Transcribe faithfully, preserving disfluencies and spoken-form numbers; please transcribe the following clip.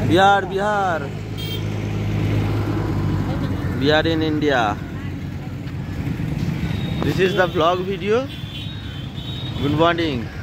Bihar Bihar Bihar in India. This is the vlog video. Good morning.